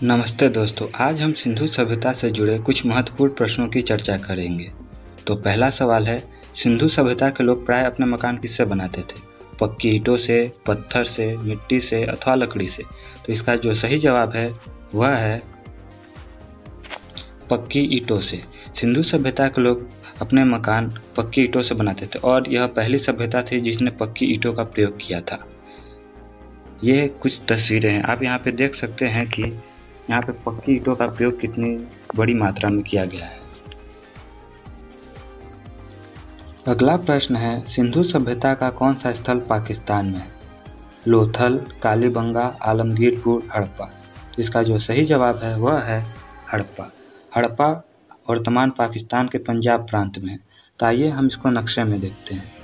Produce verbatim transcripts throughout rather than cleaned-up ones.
नमस्ते दोस्तों, आज हम सिंधु सभ्यता से जुड़े कुछ महत्वपूर्ण प्रश्नों की चर्चा करेंगे। तो पहला सवाल है, सिंधु सभ्यता के लोग प्राय अपने मकान किससे बनाते थे? पक्की ईंटों से, पत्थर से, मिट्टी से अथवा लकड़ी से? तो इसका जो सही जवाब है वह है पक्की ईंटों से। सिंधु सभ्यता के लोग अपने मकान पक्की ईंटों से बनाते थे और यह पहली सभ्यता थी जिसने पक्की ईंटों का प्रयोग किया था। ये कुछ तस्वीरें हैं, आप यहाँ पे देख सकते हैं कि यहाँ पे पक्की ईंटों का प्रयोग कितनी बड़ी मात्रा में किया गया है। अगला प्रश्न है, सिंधु सभ्यता का कौन सा स्थल पाकिस्तान में है? लोथल, कालीबंगा, आलमगीरपुर, हड़प्पा? तो इसका जो सही जवाब है वह है हड़प्पा। हड़प्पा वर्तमान पाकिस्तान के पंजाब प्रांत में है। तो आइए हम इसको नक्शे में देखते हैं।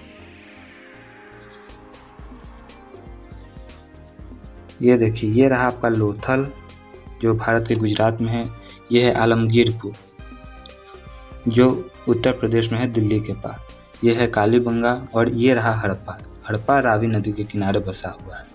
ये देखिए, ये रहा आपका लोथल जो भारत के गुजरात में है। यह है आलमगीरपुर जो उत्तर प्रदेश में है, दिल्ली के पास। यह है कालीबंगा और ये रहा हड़प्पा। हड़प्पा रावी नदी के किनारे बसा हुआ है।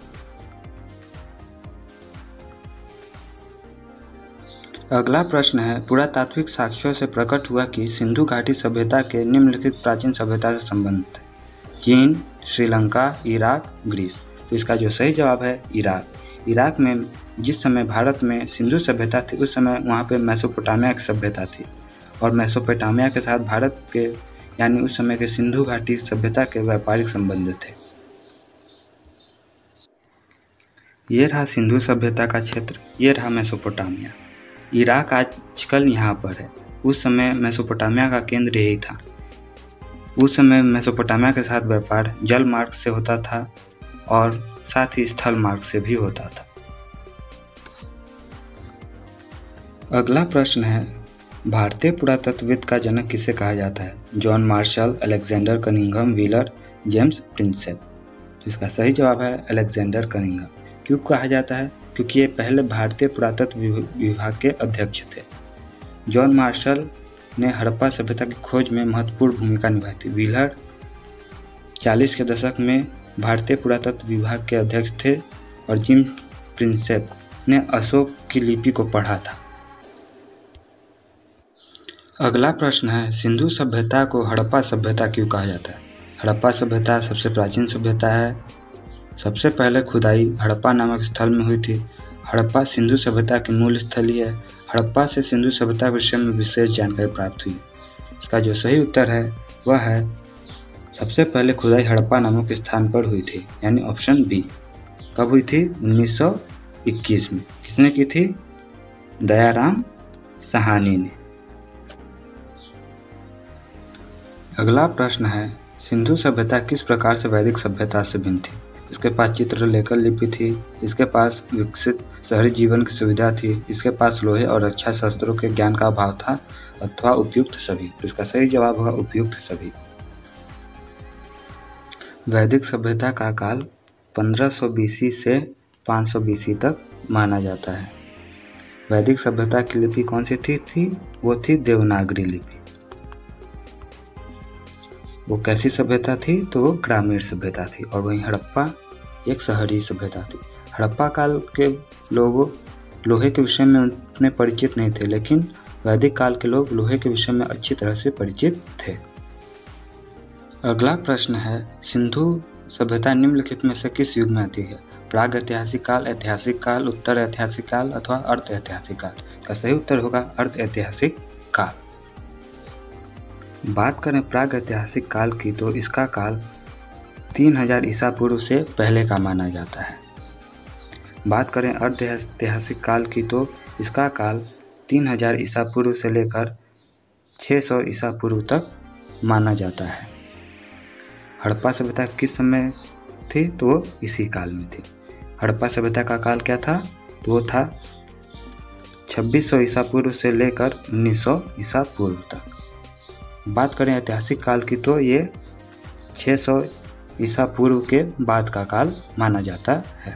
अगला प्रश्न है, पुरातात्विक साक्ष्यों से प्रकट हुआ कि सिंधु घाटी सभ्यता के निम्नलिखित प्राचीन सभ्यता से संबंधित है। चीन, श्रीलंका, इराक, ग्रीस? तो इसका जो सही जवाब है इराक। इराक में जिस समय भारत में सिंधु सभ्यता थी उस समय वहाँ पे मेसोपोटामिया की सभ्यता थी और मेसोपोटामिया के साथ भारत के यानी उस समय के सिंधु घाटी सभ्यता के व्यापारिक संबंध थे। ये रहा सिंधु सभ्यता का क्षेत्र, ये रहा मेसोपोटामिया। इराक आजकल यहाँ पर है, उस समय मेसोपोटामिया का केंद्र यही था। उस समय मेसोपोटामिया के साथ व्यापार जल मार्ग से होता था और साथ ही स्थल मार्ग से भी होता था। अगला प्रश्न है, भारतीय पुरातत्वविद का जनक किसे कहा जाता है? John Marshall, Alexander Cunningham, Wheeler, James Prinsep? तो इसका सही जवाब है अलेक्जेंडर कनिंघम। क्यों कहा जाता है? क्योंकि ये पहले भारतीय पुरातत्व विभाग के अध्यक्ष थे। जॉन मार्शल ने हड़प्पा सभ्यता की खोज में महत्वपूर्ण भूमिका निभाई थी। व्हीलर चालीस के दशक में भारतीय पुरातत्व विभाग के अध्यक्ष थे और जेम्स प्रिंसेप ने अशोक की लिपि को पढ़ा था। अगला प्रश्न है, सिंधु सभ्यता को हड़प्पा सभ्यता क्यों कहा जाता है? हड़प्पा सभ्यता सबसे प्राचीन सभ्यता है। सबसे पहले खुदाई हड़प्पा नामक स्थल में हुई थी। हड़प्पा सिंधु सभ्यता की मूल स्थली है। हड़प्पा से सिंधु सभ्यता के विषय में विशेष जानकारी प्राप्त हुई। इसका जो सही उत्तर है वह है सबसे पहले खुदाई हड़प्पा नामक स्थान पर हुई थी, यानी ऑप्शन बी। कब हुई थी? उन्नीस सौ इक्कीस में। किसने की थी? दयाराम साहनी ने। अगला प्रश्न है, सिंधु सभ्यता किस प्रकार से वैदिक सभ्यता से भिन्न थी? इसके पास चित्रलेखन लिपि थी, इसके पास विकसित शहरी जीवन की सुविधा थी, इसके पास लोहे और रक्षा शस्त्रों के ज्ञान का अभाव था, अथवा उपयुक्त सभी? तो इसका सही जवाब होगा उपयुक्त सभी। वैदिक सभ्यता का काल पंद्रह सौ बीसी से पाँच सौ बीसी तक माना जाता है। वैदिक सभ्यता की लिपि कौन सी थी थी वो थी देवनागरी लिपि। वो कैसी सभ्यता थी? तो वो ग्रामीण सभ्यता थी। और वहीं हड़प्पा एक शहरी सभ्यता थी। हड़प्पा काल के लोग लोहे के विषय में उतने परिचित नहीं थे, लेकिन वैदिक काल के लोग लोहे के विषय में अच्छी तरह से परिचित थे। अगला प्रश्न है, सिंधु सभ्यता निम्नलिखित में से किस युग में आती है? प्राग ऐतिहासिक काल, ऐतिहासिक काल, उत्तर ऐतिहासिक काल अथवा अर्ध ऐतिहासिक काल? का सही उत्तर होगा अर्ध ऐतिहासिक काल। बात करें प्राग ऐतिहासिक काल की तो इसका काल तीन हजार ईसा पूर्व से पहले का माना जाता है। बात करें अर्ध ऐतिहासिक काल की तो इसका काल तीन हजार ईसा पूर्व से लेकर छः सौ ईसा पूर्व तक माना जाता है। हड़प्पा सभ्यता किस समय थी? तो वो इसी काल में थी। हड़प्पा सभ्यता का काल क्या था? तो वो था छब्बीस सौ ईसा पूर्व से लेकर उन्नीस सौ ईसा पूर्व तक। बात करें ऐतिहासिक काल की तो ये छः सौ ईसा पूर्व के बाद का काल माना जाता है।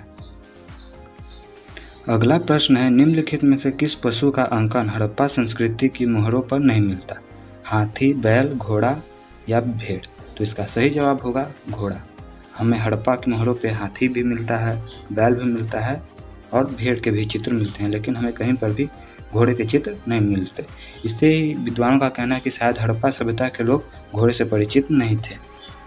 अगला प्रश्न है, निम्नलिखित में से किस पशु का अंकन हड़प्पा संस्कृति की मोहरों पर नहीं मिलता? हाथी, बैल, घोड़ा या भेड़? तो इसका सही जवाब होगा घोड़ा। हमें हड़प्पा की मोहरों पे हाथी भी मिलता है, बैल भी मिलता है और भेड़ के भी चित्र मिलते हैं, लेकिन हमें कहीं पर भी घोड़े के चित्र नहीं मिलते। इससे ही विद्वानों का कहना है कि शायद हड़प्पा सभ्यता के लोग घोड़े से परिचित नहीं थे।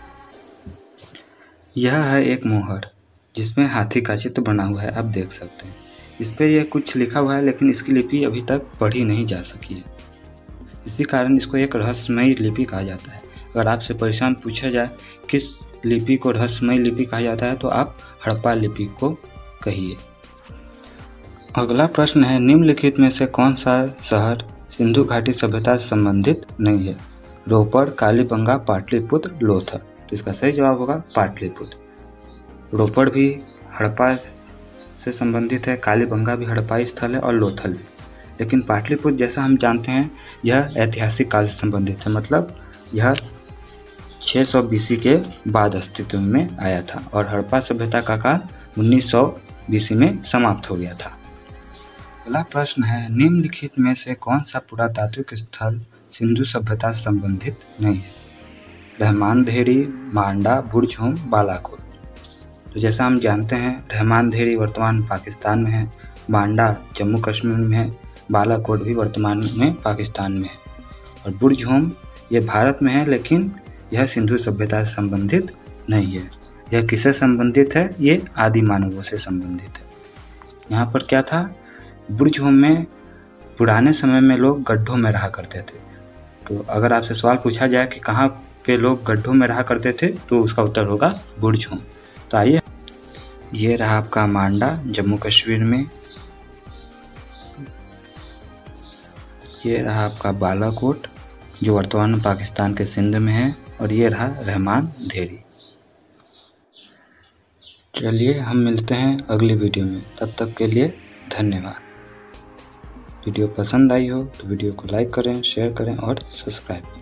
यह है एक मोहर जिसमें हाथी का चित्र बना हुआ है, आप देख सकते हैं। इस पर यह कुछ लिखा हुआ है, लेकिन इसकी लिपि अभी तक पढ़ी नहीं जा सकी है। इसी कारण इसको एक रहस्यमयी लिपि कहा जाता है। अगर आपसे परेशान पूछा जाए किस लिपि को रहस्यमयी लिपि कहा जाता है, तो आप हड़प्पा लिपि को कहिए। अगला प्रश्न है, निम्नलिखित में से कौन सा शहर सिंधु घाटी सभ्यता से संबंधित नहीं है? रोपड़, कालीबंगा, पाटलिपुत्र, लोथल। तो इसका सही जवाब होगा पाटलिपुत्र। रोपड़ भी हड़प्पा से संबंधित है, कालीबंगा भी हड़प्पाई स्थल है और लोथल भी। लेकिन पाटलिपुत्र जैसा हम जानते हैं यह ऐतिहासिक काल से संबंधित है, मतलब यह छह सौ बीसी के बाद अस्तित्व में आया था और हड़प्पा सभ्यता का काल उन्नीस सौ बीसी में समाप्त हो गया था। अगला प्रश्न है, निम्नलिखित में से कौन सा पुरातात्विक स्थल सिंधु सभ्यता से संबंधित नहीं है? रहमान धेरी, मांडा, बुरझूम, बालाकोट। तो जैसा हम जानते हैं रहमान धेरी वर्तमान पाकिस्तान में है, मांडा जम्मू कश्मीर में है, बालाकोट भी वर्तमान में पाकिस्तान में है और बुरझूम ये भारत में है, लेकिन यह सिंधु सभ्यता से संबंधित नहीं है। यह किससे संबंधित है? ये आदि मानवों से संबंधित है। यहाँ पर क्या था, बुरझूम में पुराने समय में लोग गड्ढों में रहा करते थे। तो अगर आपसे सवाल पूछा जाए कि कहाँ पे लोग गड्ढों में रहा करते थे, तो उसका उत्तर होगा बुरझूम। तो आइए, ये रहा आपका मांडा जम्मू कश्मीर में, ये रहा आपका बालाकोट जो वर्तमान में पाकिस्तान के सिंध में है और ये रहा रहमान धेरी। चलिए हम मिलते हैं अगली वीडियो में, तब तक के लिए धन्यवाद। वीडियो पसंद आई हो तो वीडियो को लाइक करें, शेयर करें और सब्सक्राइब करें।